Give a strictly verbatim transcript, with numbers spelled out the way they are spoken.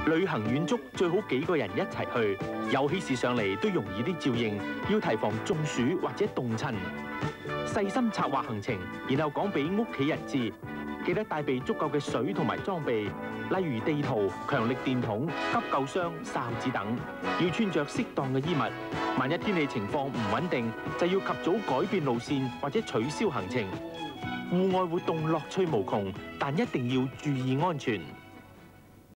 旅行遠足最好幾個人一齊去，有喜事上嚟都容易啲照應，要提防中暑或者凍親。細心策劃行程，然後講俾屋企人知。記得帶備足夠嘅水同埋裝備，例如地圖、強力電筒、急救箱、哨子等。要穿着適當嘅衣物，萬一天氣情況唔穩定，就要及早改變路線或者取消行程。戶外活動樂趣無窮，但一定要注意安全。